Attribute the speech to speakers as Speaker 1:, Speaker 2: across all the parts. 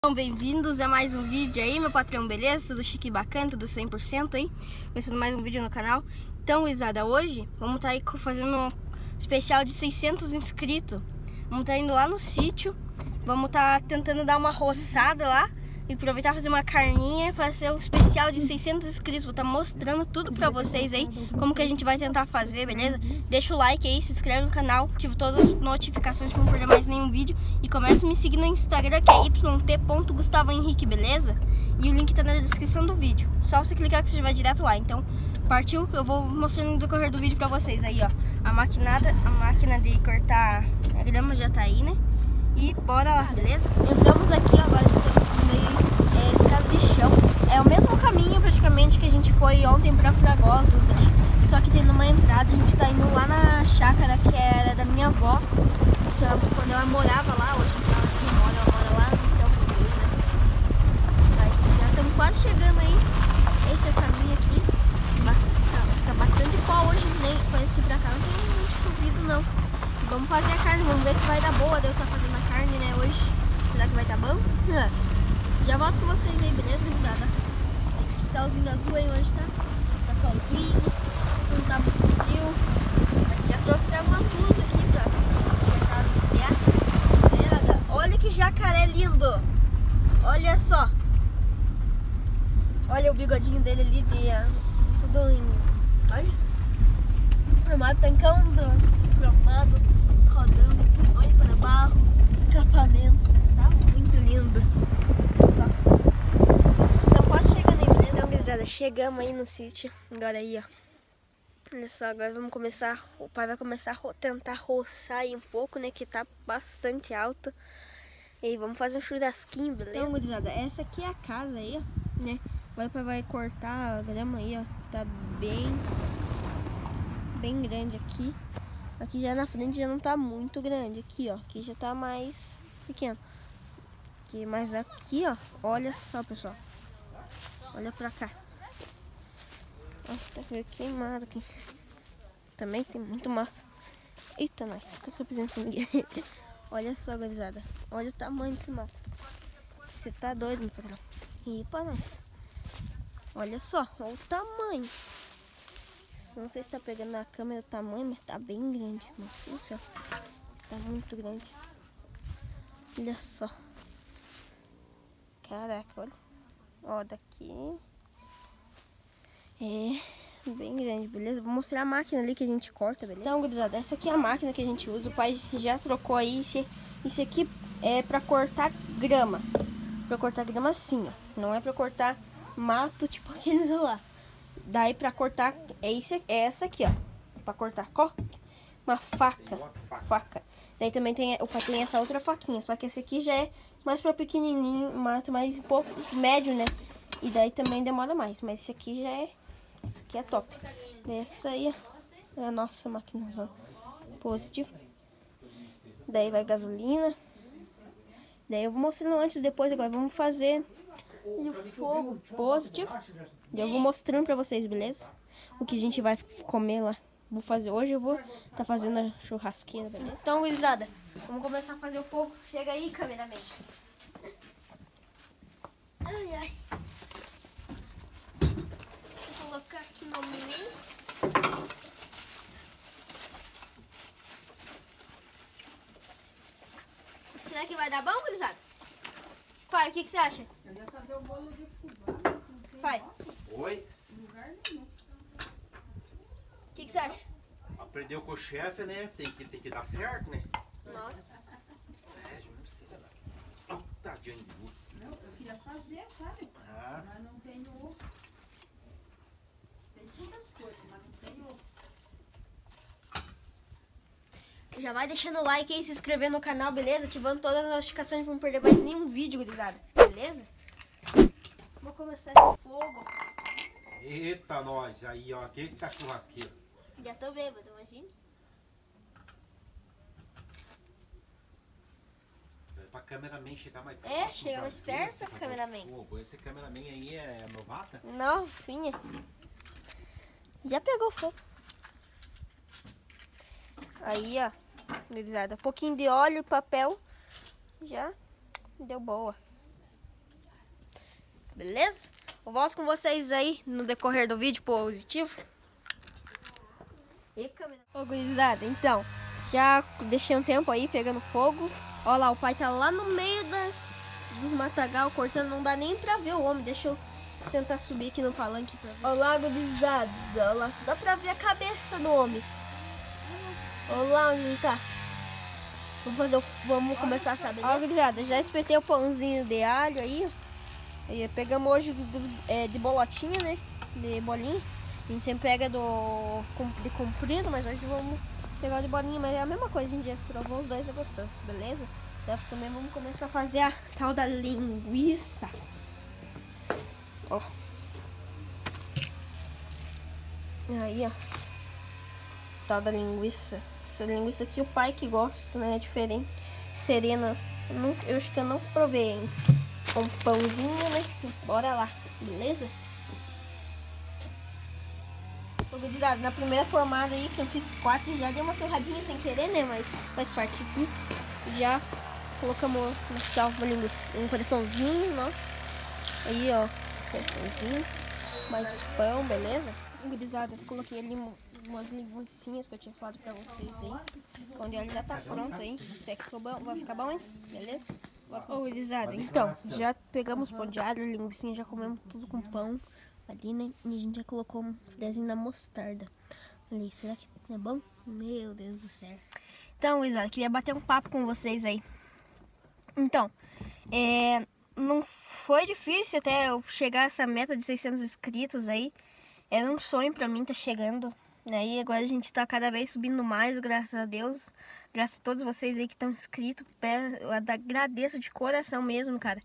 Speaker 1: Então, bem-vindos a mais um vídeo aí, meu patrão, beleza? Tudo chique e bacana, tudo 100% aí, começando mais um vídeo no canal. Então, gurizada, hoje vamos estar aí fazendo um especial de 600 inscritos. Vamos estar indo lá no sítio, vamos estar tentando dar uma roçada lá e aproveitar fazer uma carninha, fazer um especial de 600 inscritos. Vou estar mostrando tudo pra vocês aí, como que a gente vai tentar fazer, beleza? Deixa o like aí, se inscreve no canal, ativa todas as notificações pra não perder mais nenhum vídeo. E começa a me seguir no Instagram, que é yt.gustavohenrique, beleza? E o link tá na descrição do vídeo. Só você clicar que você vai direto lá. Então, partiu, eu vou mostrando no decorrer do vídeo pra vocês aí, ó. A máquina de cortar a grama já tá aí, né? E bora lá, beleza? Entramos aqui, agora a gente tá no meio estrada de chão. É o mesmo caminho praticamente que a gente foi ontem pra Fragosos ali. Só que tem uma entrada, a gente tá indo lá na chácara que era da minha avó. Que ela, quando ela morava lá, hoje ela mora lá no céu do Deus, né? Mas já estamos quase chegando aí. Esse é o caminho aqui. Tá bastante pó hoje, nem parece que pra cá não tem muito chovido não. Vamos fazer a carne, vamos ver se vai dar boa de eu estar fazendo a carne, né, hoje. Será que vai dar bom? Já volto com vocês aí, beleza, gurizada? Céuzinho azul aí hoje, tá? Tá solzinho, não tá muito frio. A gente já trouxe até umas blusas aqui pra esquentar as friadas. Olha que jacaré lindo! Olha só! Olha o bigodinho dele ali, tudo em... Olha! Formado tancando, cromado, rodando, olha para barro, escapamento, tá muito lindo. Só. Então quase chegando aí, beleza? Então, gurizada, chegamos aí no sítio. Agora aí, ó. Olha só, agora vamos começar. O pai vai começar a tentar roçar aí um pouco, né? Que tá bastante alto. E aí, vamos fazer um churrasquinho, beleza? Então, gurizada, essa aqui é a casa aí, ó, né? Agora o pai vai cortar a grama aí, ó. Tá bem grande aqui. Aqui já na frente já não tá muito grande. Aqui, ó. Aqui já tá mais pequeno. Aqui, mas aqui, ó. Olha só, pessoal. Olha pra cá. Ó, tá queimado aqui. Também tem muito mato. Eita, nós. Que eu sou pisando comigo. Olha só, gurizada. Olha o tamanho desse mato. Você tá doido, meu patrão. E pra nós. Olha só. Olha o tamanho. Não sei se tá pegando na câmera o tamanho, mas tá bem grande. Meu céu. Tá muito grande. Olha só. Caraca, olha. Ó, daqui. É bem grande, beleza? Vou mostrar a máquina ali que a gente corta, beleza? Então, gurizada, essa aqui é a máquina que a gente usa. O pai já trocou aí. Esse aqui é pra cortar grama. Pra cortar grama assim, ó. Não é pra cortar mato, tipo aqueles lá. Daí pra cortar, é essa aqui, ó. Pra cortar uma faca. Daí também tem, o pai tem essa outra faquinha. Só que esse aqui já é mais pra pequenininho, mato mais um pouco médio, né? E daí também demora mais. Mas esse aqui já é, esse aqui é top. Daí essa aí, ó, é a nossa maquinazona. Positivo. Daí vai gasolina. Daí eu vou mostrando antes e depois. Agora vamos fazer o fogo positivo. Eu vou mostrando pra vocês, beleza? O que a gente vai comer lá. Vou fazer hoje, eu vou tá fazendo a churrasqueira, beleza? Então, gurizada, vamos começar a fazer o fogo. Chega aí, cameraman. Ai, ai. Vou colocar aqui no meio. Será que vai dar bom, gurizada? Pai, o que você acha? Eu ia fazer o bolo de fubá. Pai.
Speaker 2: Oi?
Speaker 1: O que você acha?
Speaker 2: Aprendeu com o chefe, né? Tem que dar certo, né?
Speaker 1: Nossa.
Speaker 2: É, não precisa dar. Oh, tadinho de mim.
Speaker 3: Não, eu queria fazer, sabe?
Speaker 2: Ah.
Speaker 3: Mas não tenho... Tem muitas coisas, mas não tenho...
Speaker 1: Já vai deixando o like aí, se inscrevendo no canal, beleza? Ativando todas as notificações pra não perder mais nenhum vídeo, gurizada. Beleza? Vou começar esse fogo.
Speaker 2: Eita, nós. Aí, ó. Aquele que tá churrasqueiro.
Speaker 1: Já tô bêbado, imagina.
Speaker 2: Pra cameraman chegar mais perto.
Speaker 1: É, chega mais perto, cameraman.
Speaker 2: Pô, esse cameraman aí é novata?
Speaker 1: Não, finha. Já pegou fogo. Aí, ó, gurizada, um pouquinho de óleo e papel. Já deu boa. beleza? Eu volto com vocês aí no decorrer do vídeo positivo. Ô, gurizada, então, já deixei um tempo aí pegando fogo. Olha lá, o pai tá lá no meio dos matagal cortando, não dá nem pra ver o homem. Deixa eu tentar subir aqui no palanque pra ver. Olha lá, gurizada, olha lá, só dá pra ver a cabeça do homem. Olha lá onde ele tá. Vamos começar a saber. Ó, gurizada, já espetei o pãozinho de alho aí. E pegamos hoje de bolotinha, né? De bolinha. A gente sempre pega de comprido, mas hoje vamos pegar o de bolinha. Mas é a mesma coisa, a gente já provou os dois, é gostoso, beleza? Então também vamos começar a fazer a tal da linguiça. Ó. Aí, ó. Tal da linguiça. Essa linguiça aqui o pai que gosta, né? É diferente. Serena. Eu acho que eu não provei ainda. Com pãozinho, né? Bora lá, beleza? Gurizada, na primeira formada aí, que eu fiz 4, já deu uma torradinha sem querer, né? Mas faz parte aqui. Já colocamos uma linguiça, um coraçãozinho, nossa. Aí, ó, coraçãozinho. Mais pão, beleza? Gurizada, coloquei ali umas linguiçinhas que eu tinha falado pra vocês aí. Quando ele já tá pronto aí. Até que ficou bom, vai ficar bom, hein? Beleza? Ô, gurizada, então, já pegamos pão de alho, linguiçinha, já comemos tudo com pão ali, né? E a gente já colocou um filezinho na mostarda. Olha aí, será que é bom? Meu Deus do céu. Então, gurizada, queria bater um papo com vocês aí. Então, não foi difícil até eu chegar a essa meta de 600 inscritos aí. Era um sonho pra mim tá chegando. E agora a gente tá cada vez subindo mais, graças a Deus. Graças a todos vocês aí que estão inscritos. Eu agradeço de coração mesmo, cara.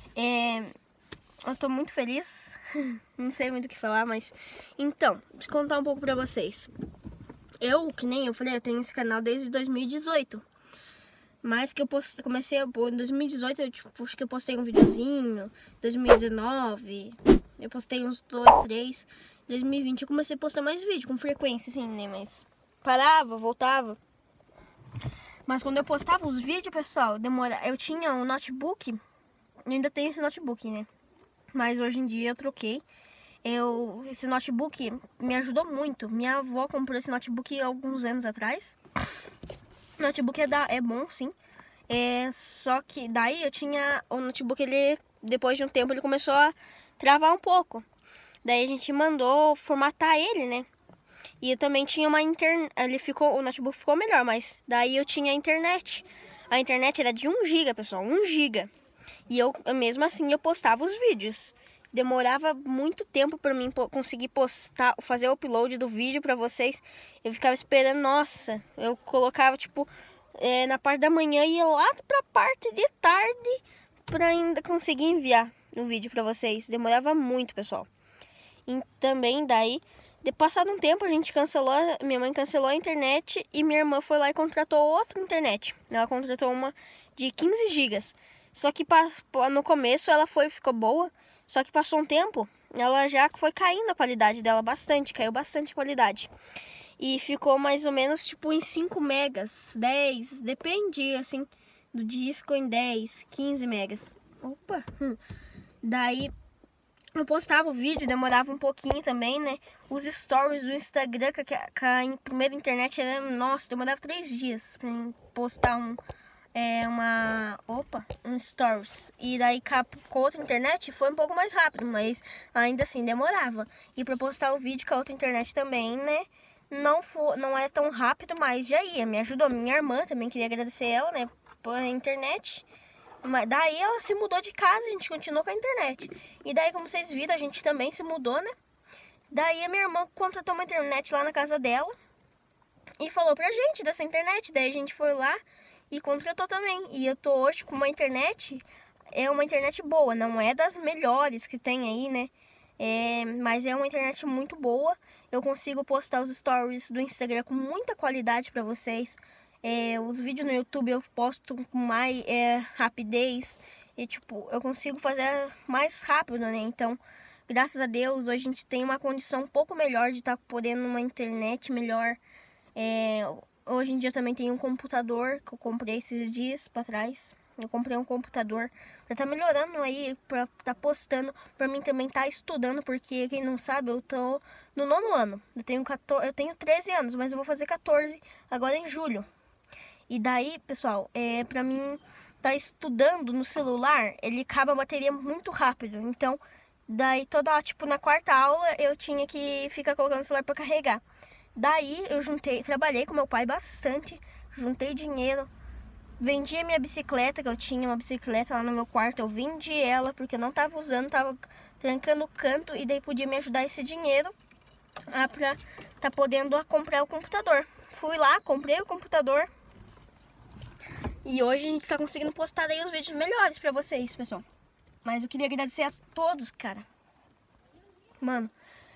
Speaker 1: Eu tô muito feliz. Não sei muito o que falar, mas... Então, deixa eu contar um pouco pra vocês. Que nem eu falei, eu tenho esse canal desde 2018. Mas que eu comecei em 2018, acho que eu postei um videozinho. 2019, eu postei uns 2, 3... 2020 eu comecei a postar mais vídeo, com frequência, assim, né? Mas parava, voltava. Mas quando eu postava os vídeos, pessoal, eu tinha um notebook. Eu ainda tenho esse notebook, né? Mas hoje em dia eu troquei. Esse notebook me ajudou muito. Minha avó comprou esse notebook há alguns anos atrás. O notebook é bom, sim. Só que daí eu tinha o notebook, depois de um tempo, ele começou a travar um pouco. Daí a gente mandou formatar ele, né? E eu também tinha uma internet. O notebook ficou melhor, mas daí eu tinha a internet. A internet era de 1 GB, pessoal, 1 GB. E mesmo assim eu postava os vídeos. Demorava muito tempo para mim conseguir postar, fazer o upload do vídeo para vocês. Eu ficava esperando, nossa, eu colocava tipo na parte da manhã e ia lá pra parte de tarde para ainda conseguir enviar o vídeo para vocês. Demorava muito, pessoal. E também daí, passado um tempo, minha mãe cancelou a internet e minha irmã foi lá e contratou outra internet. Ela contratou uma de 15 GB. Só que no começo ficou boa, só que passou um tempo, ela já foi caindo a qualidade dela bastante, caiu bastante a qualidade. E ficou mais ou menos tipo em 5 megas, 10, depende assim, do dia ficou em 10, 15 megas. Opa! Daí... eu postava o vídeo, demorava um pouquinho também, né? Os stories do Instagram, que a primeira internet, nossa, demorava 3 dias pra postar um stories. E daí com a outra internet foi um pouco mais rápido, mas ainda assim demorava. E pra postar o vídeo com a outra internet também, né? Não é tão rápido, mas já ia, me ajudou. Minha irmã também, queria agradecer ela, né? Pela internet. Mas daí ela se mudou de casa, a gente continuou com a internet. E daí, como vocês viram, a gente também se mudou, né? Daí a minha irmã contratou uma internet lá na casa dela e falou pra gente dessa internet. Daí a gente foi lá e contratou também. E eu tô hoje com uma internet, uma internet boa, não é das melhores que tem aí, né? Mas é uma internet muito boa. Eu consigo postar os stories do Instagram com muita qualidade pra vocês. Os vídeos no YouTube eu posto com mais rapidez e tipo, eu consigo fazer mais rápido, né? Então, graças a Deus, hoje a gente tem uma condição um pouco melhor de estar podendo uma internet melhor. Hoje em dia também tem um computador que eu comprei esses dias pra trás. Eu comprei um computador pra tá melhorando aí, pra tá postando, pra mim também tá estudando, porque quem não sabe, eu tô no 9º ano. Eu tenho 13 anos, mas eu vou fazer 14 agora em julho. E daí, pessoal, pra mim tá estudando no celular, ele acaba a bateria muito rápido. Então, daí tipo, na 4ª aula eu tinha que ficar colocando o celular pra carregar. Daí eu trabalhei com meu pai bastante, juntei dinheiro, vendi a minha bicicleta, que eu tinha uma bicicleta lá no meu quarto, eu vendi ela porque eu não tava usando, tava trancando o canto, e daí podia me ajudar esse dinheiro pra tá podendo comprar o computador. Fui lá, comprei o computador e hoje a gente tá conseguindo postar aí os vídeos melhores pra vocês, pessoal. Mas eu queria agradecer a todos, cara. Mano,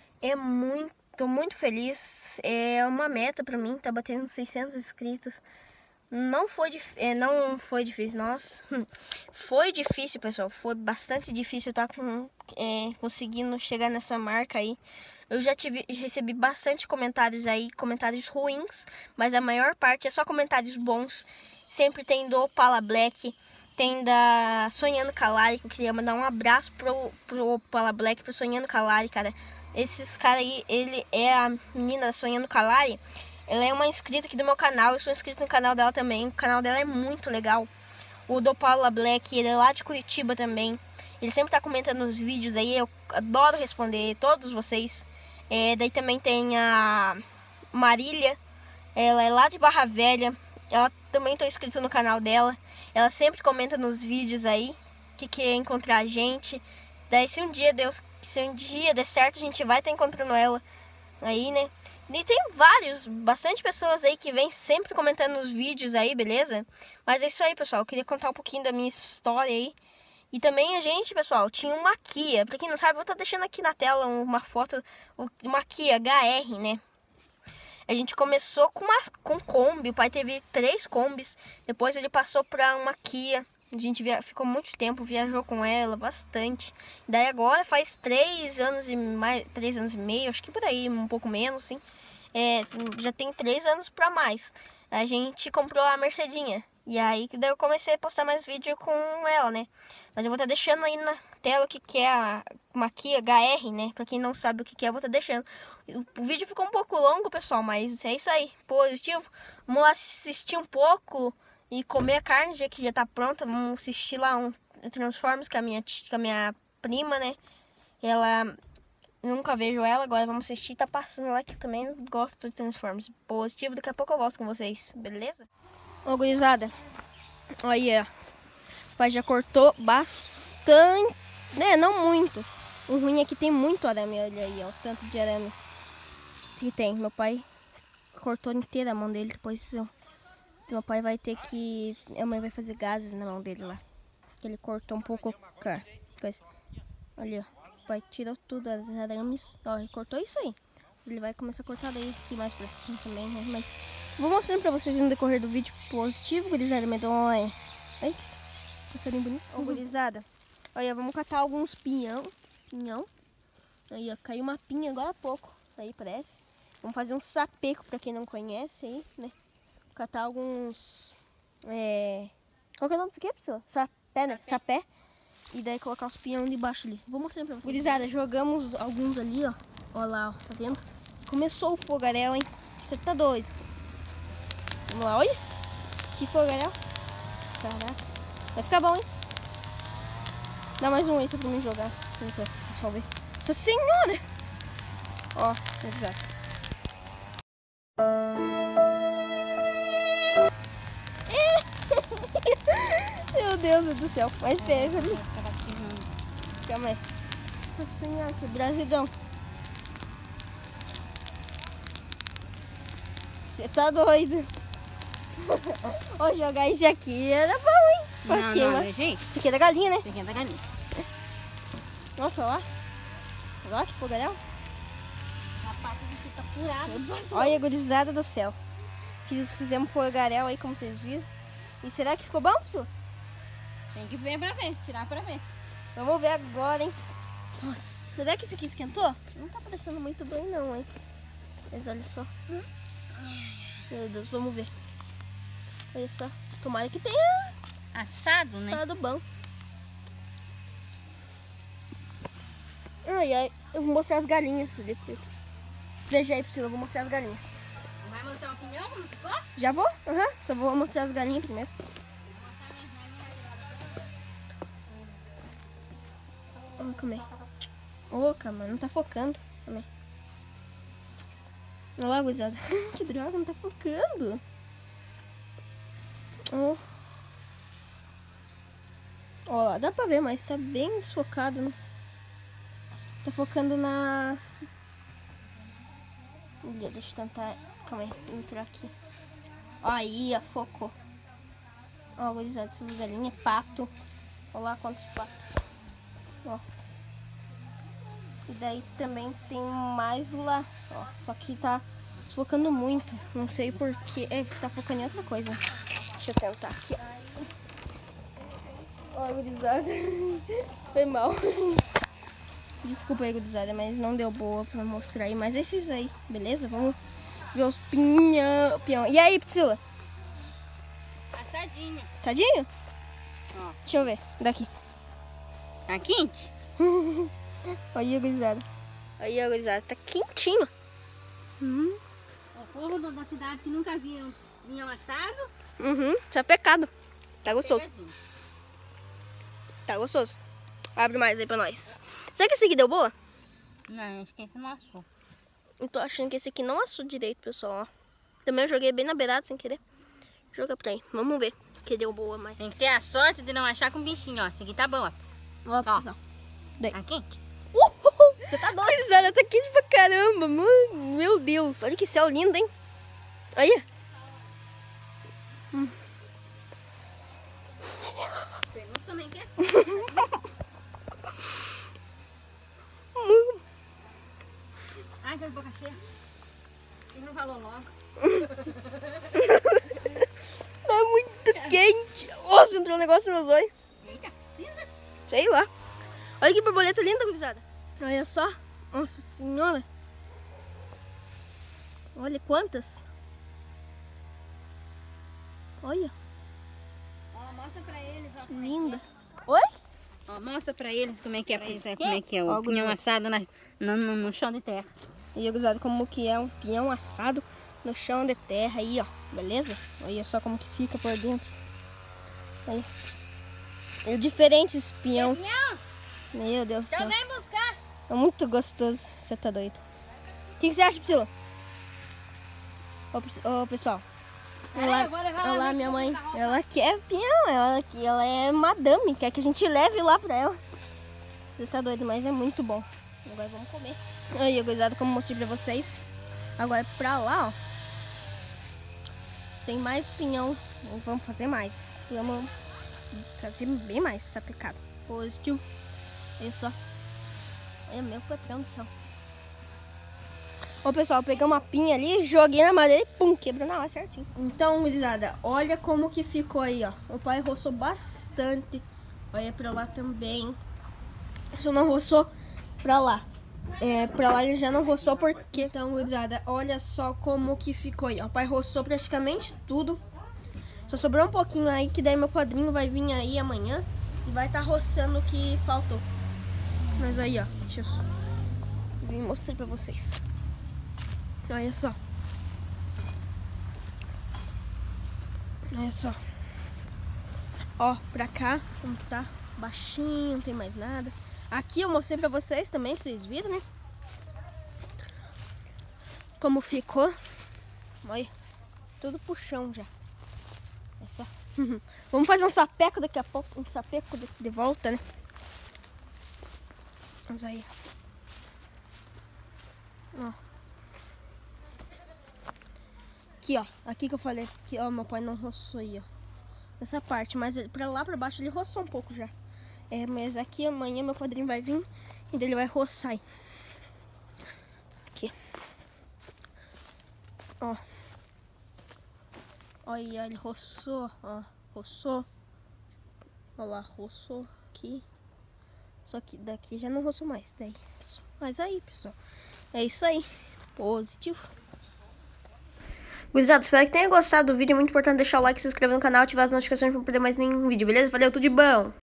Speaker 1: tô muito feliz, é uma meta pra mim, tá batendo 600 inscritos. Não foi difícil, nossa. Foi difícil, pessoal, foi bastante difícil tá conseguindo chegar nessa marca aí. Eu já recebi bastante comentários aí, comentários ruins, mas a maior parte é só comentários bons. Sempre tem do Opala Black, tem da Sonhando Calari, que eu queria mandar um abraço pro Opala Black, pro Sonhando Calari, cara. Esses caras aí, ele é a menina da Sonhando Calari, ela é uma inscrita aqui do meu canal, eu sou inscrito no canal dela também, o canal dela é muito legal. O do Paula Black, ele é lá de Curitiba também, ele sempre tá comentando nos vídeos aí, eu adoro responder todos vocês. Daí também tem a Marília, ela é lá de Barra Velha, ela também tô inscrito no canal dela, ela sempre comenta nos vídeos aí, que quer encontrar a gente. Daí se um dia der certo, a gente vai estar encontrando ela aí, né? E tem bastante pessoas aí que vem sempre comentando nos vídeos aí, beleza? Mas é isso aí, pessoal, eu queria contar um pouquinho da minha história aí. E também a gente, pessoal, tinha uma Kia. Pra quem não sabe, eu vou estar deixando aqui na tela uma foto, uma Kia HR, né? A gente começou com Kombi, o pai teve 3 Kombis, depois ele passou pra uma Kia. A gente ficou muito tempo, viajou com ela bastante. Daí agora faz 3 anos e meio, acho que por aí, um pouco menos, sim. Já tem 3 anos pra mais. A gente comprou a Mercedinha. E aí daí eu comecei a postar mais vídeo com ela, né? Mas eu vou estar deixando aí na tela o que é uma Kia HR, né? Pra quem não sabe o que é, eu vou estar deixando. O vídeo ficou um pouco longo, pessoal, mas é isso aí. Positivo. Vamos lá assistir um pouco e comer a carne, já que já tá pronta. Vamos assistir lá um Transformers com a minha prima, né? Ela... Eu nunca vejo ela, agora vamos assistir. Tá passando lá que eu também gosto de Transformers. Positivo, daqui a pouco eu volto com vocês, beleza? Ô, gurizada, olha, o pai já cortou bastante, né, não muito. O ruim é que tem muito arame, olha aí, ó, o tanto de arame que tem. Meu pai cortou inteira a mão dele, depois meu pai vai ter que, a mãe vai fazer gases na mão dele lá. Ele cortou um pouco a coisa. Olha, o pai tirou tudo as arames, ó, ele cortou isso aí. Ele vai começar a cortar daí aqui mais pra cima também, né, mas... Vou mostrando pra vocês no decorrer do vídeo positivo, gurizada medonha. Ai, passarinho bonito. Ó, gurizada, olha, vamos catar alguns pinhão. Aí, ó, caiu uma pinha agora há pouco. Aí, parece. Vamos fazer um sapeco pra quem não conhece aí, né? Catar alguns... Qual que é o nome disso aqui, pessoal? Sapé, né? Sapé. E daí colocar os pinhão debaixo ali. Vou mostrando pra vocês. Gurizada, jogamos alguns ali, ó. Ó lá, ó, tá vendo? Começou o fogaréu, hein? Você tá doido. Vamos lá, olha. Que fogaréu. Caraca. Vai ficar bom, hein? Dá mais um aí só pra mim jogar. Pra o pessoal ver. Nossa senhora! Ó, exato. Meu Deus do céu. Mas pega ali. Calma aí. Nossa senhora, que brasidão. Você tá doido. Vou jogar esse aqui, era bom, hein?
Speaker 3: Não, gente.
Speaker 1: Esse aqui é da galinha, né?
Speaker 3: Esse aqui é da galinha.
Speaker 1: Nossa, lá. Olha que fogaréu.
Speaker 3: A parte aqui tá furada.
Speaker 1: Olha, gurizada do céu. Fizemos fogaréu aí, como vocês viram. E será que ficou bom, pessoal?
Speaker 3: Tem que ver pra ver, tirar pra ver.
Speaker 1: Vamos ver agora, hein? Nossa, será que esse aqui esquentou? Não tá parecendo muito bem não, hein? Mas olha só. Meu Deus, vamos ver. Olha só. Tomara que tenha
Speaker 3: Assado, né?
Speaker 1: Assado bom. Ai, ai. Eu vou mostrar as galinhas ali. Veja aí, Priscila. Eu vou mostrar as galinhas.
Speaker 3: Vai mostrar uma opinião como ficou?
Speaker 1: Já vou? Aham. Só vou mostrar as galinhas primeiro. Vamos comer. Ô, calma, não tá focando. Comer. Olha lá, gurizada. Que droga, não tá focando. Ó. Ó lá, dá pra ver, mas tá bem desfocado, né? Tá focando na... Deixa eu tentar... Calma aí, entrar aqui. Aí, ó, focou. Ó, gurizada, essas galinhas, pato. Olha lá quantos patos. Ó. E daí também tem mais lá. Ó, só que tá desfocando muito. Não sei porquê. É, tá focando em outra coisa. Deixa eu tentar aqui. Ó, gurizada. Foi mal. Desculpa aí, gurizada, mas não deu boa pra mostrar aí. Mas esses aí, beleza? Vamos ver os pinhão. E aí, Priscila?
Speaker 3: Assadinho.
Speaker 1: Assadinho?
Speaker 3: Ó.
Speaker 1: Deixa eu ver. Daqui.
Speaker 3: Tá quente?
Speaker 1: Olha, gurizada. Olha, gurizada. Tá quentinho.
Speaker 3: O povo da cidade que nunca viram pinhão assado.
Speaker 1: Isso é pecado. Tá gostoso.
Speaker 3: pegadinho.
Speaker 1: Tá gostoso. Abre mais aí pra nós. Será que esse aqui deu boa?
Speaker 3: Não, acho que esse não assou.
Speaker 1: Eu tô achando que esse aqui não assou direito, pessoal. Ó. Também eu joguei bem na beirada sem querer. Joga pra aí. Vamos ver que deu boa mais.
Speaker 3: Tem que ter a sorte de não achar com bichinho, ó. Esse aqui tá bom, ó.
Speaker 1: Ó,
Speaker 3: Ó.
Speaker 1: pessoal. Daí.
Speaker 3: Tá quente?
Speaker 1: Você tá doido, Zara? Tá quente pra caramba, mano. Meu Deus. Olha que céu lindo, hein? Olha.
Speaker 3: Pergunta também quer. Ai, tá de boca cheia. Ele não falou logo.
Speaker 1: Tá muito quente. Nossa, entrou um negócio nos meus olhos.
Speaker 3: Eita, cinza.
Speaker 1: Sei lá. Olha que borboleta linda, gurizada. Olha só. Nossa senhora. Olha quantas. Olha.
Speaker 3: Ó, mostra pra eles, ó.
Speaker 1: Que linda. Oi?
Speaker 3: Ó, mostra pra eles como é que é, como é que é
Speaker 1: Ó,
Speaker 3: o pinhão
Speaker 1: gurizada.
Speaker 3: assado no chão de terra.
Speaker 1: E aí, gurizada, como que é um pinhão assado no chão de terra aí, ó. Beleza? Olha só como que fica por dentro. Olha. É diferente esse pinhão.
Speaker 3: Pinhão,
Speaker 1: Meu Deus do céu.
Speaker 3: então vem buscar.
Speaker 1: É muito gostoso. Você tá doido. O que você acha, Priscila? Ô, pessoal.
Speaker 3: Peraí, eu vou levar
Speaker 1: Olha
Speaker 3: lá
Speaker 1: lá,
Speaker 3: no
Speaker 1: minha
Speaker 3: fundo
Speaker 1: mãe.
Speaker 3: da roupa.
Speaker 1: Ela quer pinhão. Ela é madame. Quer que a gente leve lá pra ela. Você tá doido, mas é muito bom. Agora vamos comer. Aí, gurizada, como eu mostrei pra vocês. Agora pra lá, ó. Tem mais pinhão. Vamos fazer mais. Vamos fazer bem mais sapecado. Positivo. Olha só. Olha meu patrão do céu. Ô, pessoal, eu peguei uma pinha ali, joguei na madeira e pum, quebrou na hora certinho. Então, gurizada, olha como que ficou aí, ó. O pai roçou bastante. Olha pra lá também. Só não roçou pra lá. Pra lá ele já não roçou porque... Então, gurizada, olha só como que ficou aí, ó. O pai roçou praticamente tudo. Só sobrou um pouquinho aí, que daí meu padrinho vai vir aí amanhã e vai estar roçando o que faltou. Mas aí, ó, deixa eu vim mostrar pra vocês. Olha só. Olha só. Ó, pra cá, como que tá? Baixinho, não tem mais nada. Aqui eu mostrei pra vocês também, pra vocês viram, né? Como ficou. Olha, tudo pro chão já. É só. Vamos fazer um sapeco daqui a pouco. Um sapeco de volta, né? Vamos aí. Ó. Aqui, ó. Aqui que eu falei. Aqui, ó. Meu pai não roçou aí, ó. Nessa parte. Mas pra lá, pra baixo, ele roçou um pouco já. Mas aqui amanhã meu padrinho vai vir. E daí ele vai roçar aí. Aqui. Ó. Olha, ele roçou, ó. Roçou. Olha lá, roçou aqui. Só que daqui já não roçou mais. Daí. Mas aí, pessoal. É isso aí. Positivo. Gurizada, espero que tenha gostado do vídeo. É muito importante deixar o like, se inscrever no canal, ativar as notificações pra não perder mais nenhum vídeo, beleza? Valeu, tudo de bom!